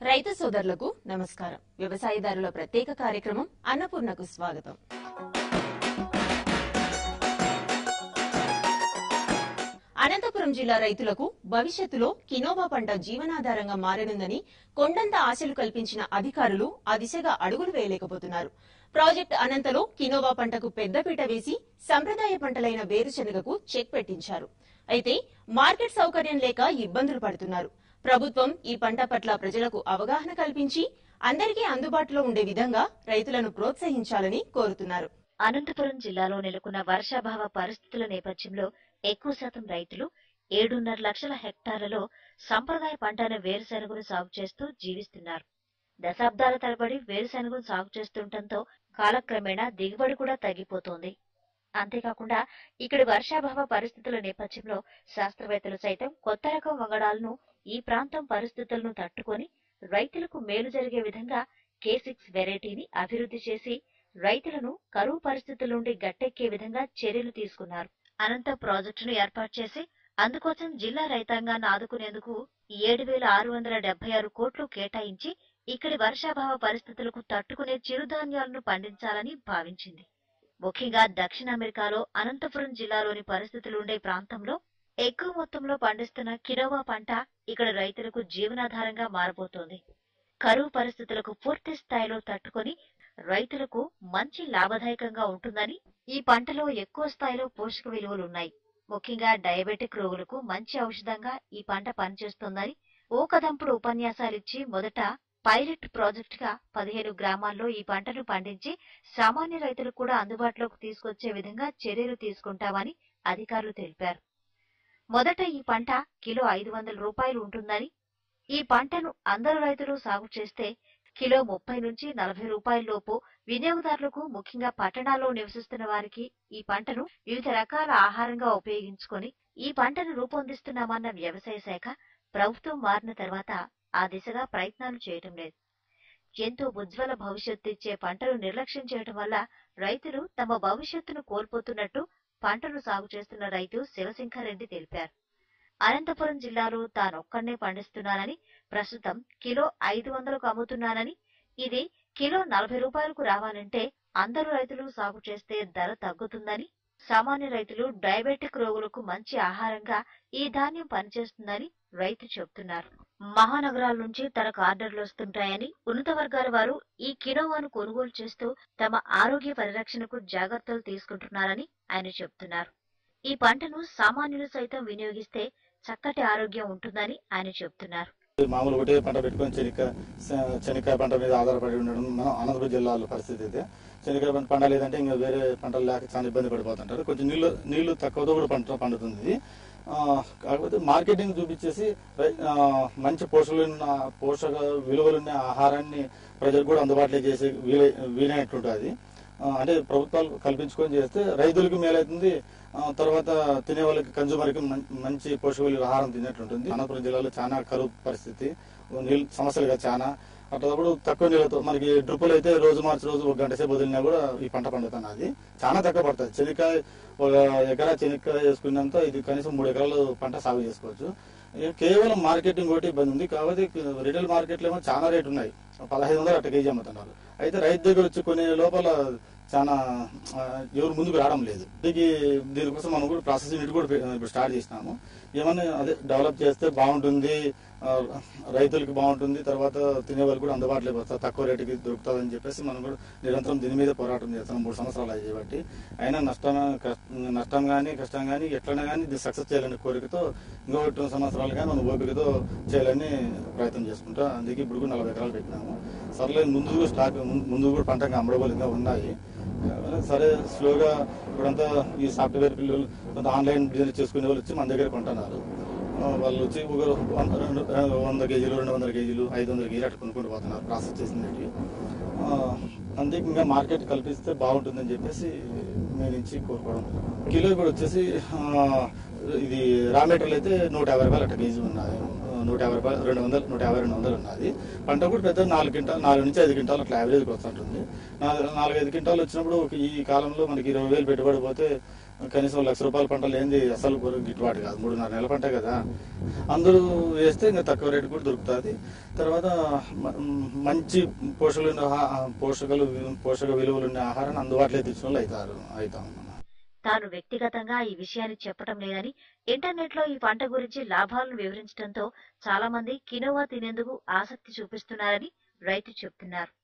రైతు సోదరులకు నమస్కారం. వ్యవసాయదారుల ప్రత్యేక కార్యక్రమం అన్నపూర్ణకు స్వాగతం. అనంతపురం జిల్లా రైతులకు భవిష్యత్తులో కినోవా పంట జీవనాధారంగా మారనుందని కొండంత ఆశలు కల్పించిన అధికారులు ఆ దిశగా అడుగులు వేయలేకపోతున్నారు. ప్రాజెక్టు అనంతలో కినోవా పంటకు పెద్దపీట వేసి సంప్రదాయ పంటలైన వేరుశెనగకు చెక్ పెట్టించారు. అయితే మార్కెట్ సౌకర్యం లేక ఇబ్బందులు పడుతున్నారు. ప్రభుత్వం ఈ పంట పట్ల ప్రజలకు అవగాహన కల్పించి అందరికీ అందుబాటులో ఉండే విధంగా రైతులను ప్రోత్సహించాలని కోరుతున్నారు. అనంతపురం జిల్లాలో నెలకొన్న వర్షాభావ పరిస్థితుల నేపథ్యంలో ఎక్కువ శాతం రైతులు 7.5 లక్షల హెక్టార్లలో సంప్రదాయ పంటైన వేరుశెనగను సాగు చేస్తూ జీవిస్తున్నారు. దశాబ్దాల తరబడి వేరుశెనగను సాగు చేస్తుండటంతో కాలక్రమేణా దిగుబడి కూడా తగ్గిపోతోంది. అంతేకాకుండా ఇక్కడి వర్షాభావ పరిస్థితుల నేపథ్యంలో శాస్త్రవేత్తలు సైతం కొత్త రకం వంగడాలను ఈ ప్రాంతం పరిస్థితులను తట్టుకొని రైతులకు మేలు జరిగే విధంగా K6 వెరైటీని అభివృద్ధి చేసి రైతులను కరువు పరిస్థితుల నుండి గట్టెక్కే విధంగా చర్యలు తీసుకున్నారు. అనంత ప్రాజెక్టును ఏర్పాటు చేసి అందుకోసం జిల్లా రైతాంగాన్ని ఆదుకునేందుకు 7,676 కోట్లు కేటాయించి ఇక్కడి వర్షాభావ పరిస్థితులకు తట్టుకునే చిరుధాన్యాలను పండించాలని భావించింది. ముఖ్యంగా దక్షిణ అమెరికాలో అనంతపురం జిల్లాలోని పరిస్థితులుండే ప్రాంతంలో ఎక్కువ మొత్తంలో పండిస్తున్న కినోవా పంట ఇక్కడ రైతులకు జీవనాధారంగా మారబోతోంది. కరువు పరిస్థితులకు పూర్తి స్థాయిలో తట్టుకొని రైతులకు మంచి లాభదాయకంగా ఉంటుందని, ఈ పంటలో ఎక్కువ స్థాయిలో పోషక విలువలున్నాయి. ముఖ్యంగా డయాబెటిక్ రోగులకు మంచి ఔషధంగా ఈ పంట పనిచేస్తోందని ఓకదంపుడు ఉపన్యాసాలిచ్చి మొదట పైలట్ ప్రాజెక్టుగా 15 గ్రామాల్లో ఈ పంటను పండించి సామాన్య రైతులకు కూడా అందుబాటులోకి తీసుకొచ్చే విధంగా చర్యలు తీసుకుంటామని అధికారులు తెలిపారు. మొదట ఈ పంట కిలో 500 రూపాయలు ఉంటుందని, ఈ పంటను అందరు రైతులు సాగు చేస్తే కిలో 30 నుంచి 40 రూపాయల లోపు వినియోగదారులకు, ముఖ్యంగా పట్టణాల్లో నివసిస్తున్న వారికి ఈ పంటను వివిధ రకాల ఆహారంగా ఉపయోగించుకొని ఈ పంటను రూపొందిస్తున్నామన్న వ్యవసాయ శాఖ ప్రభుత్వం మారిన తర్వాత ఆ దిశగా ప్రయత్నాలు చేయటం లేదు. ఎంతో ఉజ్వల భవిష్యత్తు ఇచ్చే పంటను నిర్లక్ష్యం చేయటం వల్ల రైతులు తమ భవిష్యత్తును కోల్పోతున్నట్టు పంటను సాగు చేస్తున్న రైతు శివశంకర్ రెడ్డి తెలిపారు. అనంతపురం జిల్లాలో తానొక్కడే పండిస్తున్నానని, ప్రస్తుతం కిలో 500కు అమ్ముతున్నానని, ఇది కిలో 40 రూపాయలకు రావాలంటే అందరూ రైతులు సాగు చేస్తే ధర తగ్గుతుందని, సామాన్య రైతులు, డయాబెటిక్ రోగులకు మంచి ఆహారంగా ఈ ధాన్యం పనిచేస్తుందని రైతు చెబుతున్నారు. మహానగరాల నుంచి తనకు ఆర్డర్లు వస్తుంటాయని, ఉన్నత వర్గాల వారు ఈ కినోవాను కొనుగోలు చేస్తూ తమ ఆరోగ్య పరిరక్షణకు జాగ్రత్తలు తీసుకుంటున్నారని ఆయన చెబుతున్నారు. ఈ పంటను సామాన్యులు సైతం వినియోగిస్తే చక్కటి ఆరోగ్యం ఉంటుందని ఆయన చెబుతున్నారు. మామూలు ఒకటే పంట పెట్టుకుని శనక్కాయ పంట మీద ఆధారపడి ఉండడం మనం అనంతపురం జిల్లాలో పరిస్థితి అయితే, శనక్కాయ పంట పండలేదంటే ఇంకా వేరే పంటలు లేక చాలా ఇబ్బంది పడిపోతుంటారు. కొంచెం నీళ్లు తక్కువతో కూడా పంట పండుతుంది. కాకపోతే మార్కెటింగ్ చూపించేసి మంచి పోషక విలువలున్న ఆహారాన్ని ప్రజలకు కూడా అందుబాటులో చేసి వీలైనట్టుంటుంది. అంటే ప్రభుత్వాలు కల్పించుకొని చేస్తే రైతులకు మేలవుతుంది, తర్వాత తినే వాళ్ళకి, కన్జ్యూమర్కి మంచి పోషక విలువ ఆహారం తినేట్లుంటుంది. అనంతపురం జిల్లాలో చాలా కరువు పరిస్థితి, నీళ్ళు సమస్యలుగా చాలా. అట్లప్పుడు తక్కువ నీళ్ళతో మనకి డ్రిప్పులు అయితే రోజు మార్చి రోజు 1 గంట సేపు వదిలినా కూడా ఈ పంట పండుతున్నది చాలా తక్కువ పడుతుంది. శనక్కాయ 1 ఎకరా శనక్కాయ వేసుకున్నంత ఇది కనీసం 3 ఎకరాలు పంట సాగు చేసుకోవచ్చు. కేవలం మార్కెటింగ్ ఒకటి ఇబ్బంది ఉంది. కాబట్టి రిటైల్ మార్కెట్లో ఏమో చాలా రేటు ఉన్నాయి, 1500 అట్ట కేజీ అమ్ముతున్నారు. అయితే రైతు దగ్గర వచ్చి కొనే లోపల చాలా ఎవరు ముందుకు రావడం లేదు. దీనికోసం మనం కూడా ప్రాసెసింగ్ యూనిట్ కూడా ఇప్పుడు స్టార్ట్ చేసినాము. ఏమన్నా అదే డెవలప్ చేస్తే బాగుంటుంది, రైతులకి బాగుంటుంది, తర్వాత తినే వాళ్ళు కూడా అందుబాటులోకి వస్తారు, తక్కువ రేటుకి దొరుకుతుందని చెప్పేసి మనం కూడా నిరంతరం దీని మీద పోరాటం చేస్తున్నాం. 3 సంవత్సరాలు అయ్యి బట్టి అయినా నష్టం కానీ కష్టం కానీ ఎట్లనే కానీ ఇది సక్సెస్ చేయాలని కోరికతో ఇంకో 2 సంవత్సరాలు కానీ మనం ఓపికతో చేయాలని ప్రయత్నం చేసుకుంటాం. అందుకే ఇప్పుడు 40 ఎకరాలు పెట్టినాము. సర్లే ముందు కూడా పంట అమ్మడబోలుగా ఉన్నాయి. సరే స్లోగా ఇప్పుడంతా ఈ సాఫ్ట్వేర్ పిల్లలు కొంత ఆన్లైన్ బిజినెస్ చేసుకునే వాళ్ళు వచ్చి మన దగ్గర కొంటున్నారు. వాళ్ళు వచ్చి 100 కేజీలు, 200 కేజీలు, 500 కేజీలు అట్లా కొనుక్కుంటూ పోతున్నారు ప్రాసెస్ చేసినవి. అందుకే ఇంకా మార్కెట్ కల్పిస్తే బాగుంటుందని చెప్పేసి మేము నుంచి కోరుకోవడం. కిలో కూడా వచ్చేసి ఇది రా మెటీరియల్ అయితే 150 రూపాయలు అట్లా కేజీ ఉన్నాయి. 150 రూపాయలు, 200, 150-200 ఉన్నది. పంట కూడా పెద్ద 4 నుంచి 5 క్వింటాలు అట్లా యావరేజ్కి వస్తుంటుంది. 4-5 క్వింటాలు వచ్చినప్పుడు ఈ కాలంలో మనకి 20,000 పెట్టుబడి పోతే కనీసం ₹1,00,000 పంటలు ఏంది అసలు గిట్టుబాటు కాదు. 3.5 నెలల పంట కదా. అందరూ వేస్తే ఇంకా తక్కువ రేటు కూడా దొరుకుతుంది. తర్వాత మంచి పోషక విలువలు ఉన్న ఆహారాన్ని అందుబాటులో తెచ్చిన వాళ్ళు అవుతాం. తాను వ్యక్తిగతంగా ఈ విషయాన్ని చెప్పడం లేదని, ఇంటర్నెట్ లో ఈ పంట గురించి లాభాలను వివరించడంతో చాలా మంది కినోవా తినేందుకు ఆసక్తి చూపిస్తున్నారని రైతు చెబుతున్నారు.